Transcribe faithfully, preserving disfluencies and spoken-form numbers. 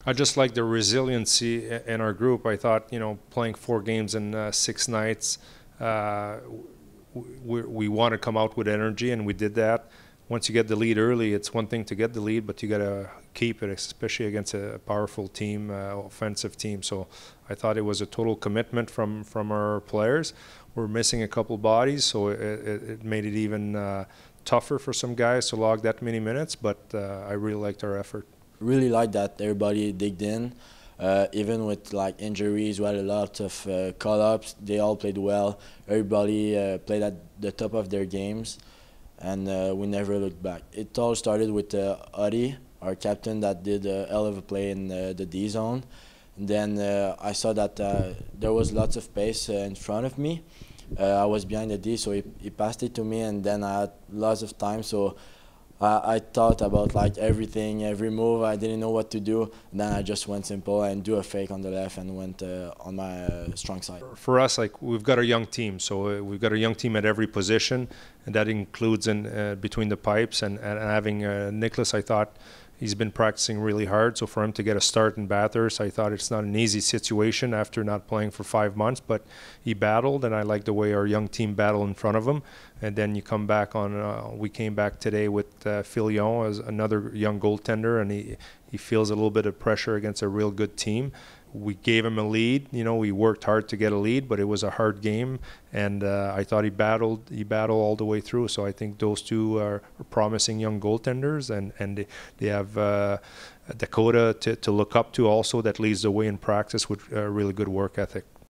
I just like the resiliency in our group. I thought, you know, playing four games in uh, six nights, uh, we, we want to come out with energy, and we did that. Once you get the lead early, it's one thing to get the lead, but you got to keep it, especially against a powerful team, uh, offensive team. So I thought it was a total commitment from, from our players. We're missing a couple bodies, so it, it, it made it even uh, tougher for some guys to log that many minutes, but uh, I really liked our effort. Really like that everybody digged in. Uh, even with like injuries, we had a lot of uh, call-ups. They all played well. Everybody uh, played at the top of their games, and uh, we never looked back. It all started with uh, Adi, our captain, that did a hell of a play in uh, the D zone. And then uh, I saw that uh, there was lots of space uh, in front of me. Uh, I was behind the D, so he, he passed it to me, and then I had lots of time. So I, I thought about like everything, every move. I didn't know what to do. And then I just went simple and do a fake on the left and went uh, on my uh, strong side. For us, like we've got a young team, so uh, we've got a young team at every position, and that includes in uh, between the pipes. And, and having uh, Nicholas, I thought he's been practicing really hard. So for him to get a start in Bathurst, I thought it's not an easy situation after not playing for five months. But he battled, and I like the way our young team battled in front of him. And then you come back on. Uh, we came back today with uh, Filion as another young goaltender, and he he feels a little bit of pressure against a real good team. We gave him a lead. You know, we worked hard to get a lead, but it was a hard game, and uh, I thought he battled. He battled all the way through. So I think those two are promising young goaltenders, and and they have uh, Dakota to to look up to also. That leads the way in practice with uh, really good work ethic.